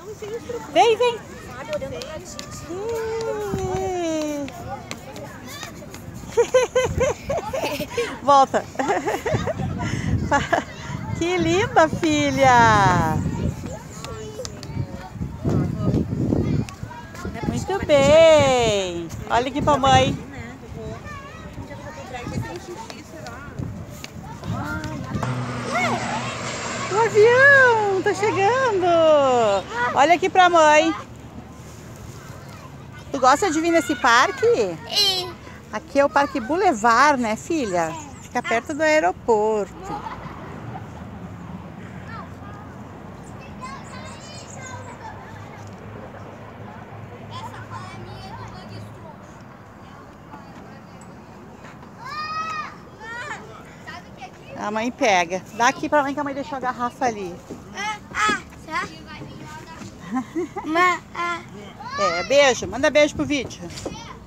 Vem, vem. Volta. Que linda, filha. Muito bem. Olha aqui pra mãe. O avião tá chegando. Olha aqui pra mãe. Tu gosta de vir nesse parque? Aqui é o Parque Boulevard, né, filha? Fica perto do aeroporto. A mãe pega. Dá aqui pra mãe que a mãe deixou a garrafa ali. É, beijo. Manda beijo pro vídeo.